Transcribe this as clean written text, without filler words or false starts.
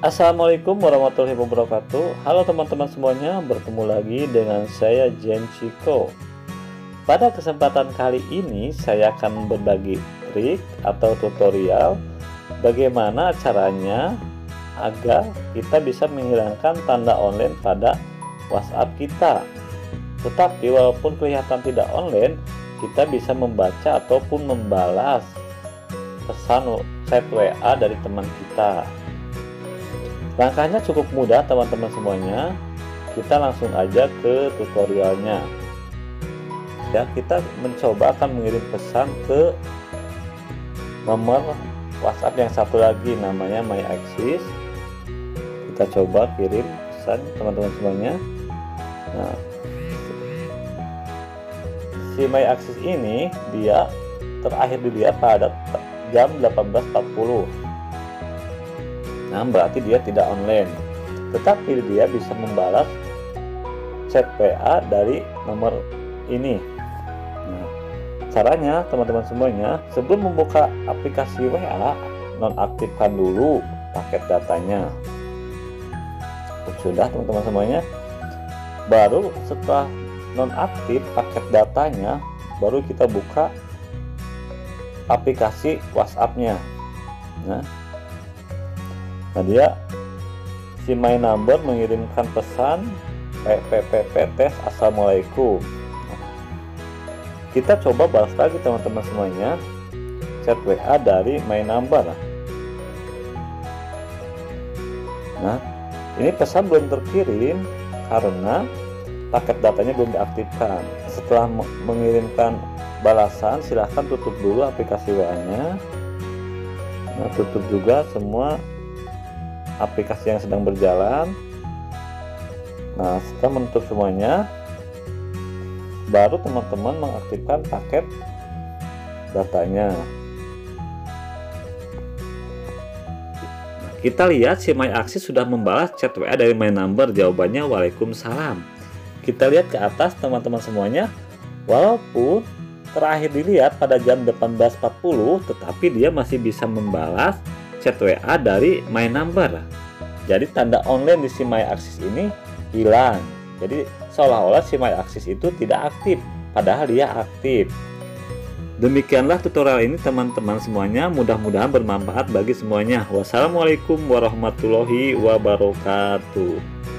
Assalamualaikum warahmatullahi wabarakatuh. Halo teman-teman semuanya, bertemu lagi dengan saya Jenchiko. Pada kesempatan kali ini saya akan berbagi trik atau tutorial bagaimana caranya agar kita bisa menghilangkan tanda online pada WhatsApp kita. Tetapi walaupun kelihatan tidak online, kita bisa membaca ataupun membalas pesan chat WA dari teman kita. Langkahnya cukup mudah teman-teman semuanya. Kita langsung aja ke tutorialnya. Ya, kita mencoba akan mengirim pesan ke nomor WhatsApp yang satu lagi, namanya MyAxis. Kita coba kirim pesan teman-teman semuanya. Nah, si MyAxis ini dia terakhir dilihat pada jam 18.40. Nah, berarti dia tidak online, tetapi dia bisa membalas chat WA dari nomor ini. Nah, caranya teman-teman semuanya, sebelum membuka aplikasi WA, nonaktifkan dulu paket datanya. Sudah teman-teman semuanya, baru setelah nonaktif paket datanya, baru kita buka aplikasi WhatsApp-nya. Nah, dia si My Number mengirimkan pesan PPPP Assalamualaikum. Kita coba balas lagi teman-teman semuanya chat WA dari My Number. Nah, ini pesan belum terkirim karena paket datanya belum diaktifkan. Setelah mengirimkan balasan, silahkan tutup dulu aplikasi WA-nya. Nah, tutup juga semua aplikasi yang sedang berjalan. Nah, setelah menutup semuanya, baru teman-teman mengaktifkan paket datanya. Nah, kita lihat si MyAxis sudah membalas chat WA dari My Number. Jawabannya Waalaikumsalam. Kita lihat ke atas teman-teman semuanya, walaupun terakhir dilihat pada jam 18.40, tetapi dia masih bisa membalas chat WA dari My Number. Jadi tanda online di si MyAxis ini hilang. Jadi seolah-olah si MyAxis itu tidak aktif, padahal dia aktif. Demikianlah tutorial ini teman-teman semuanya, mudah-mudahan bermanfaat bagi semuanya. Wassalamualaikum warahmatullahi wabarakatuh.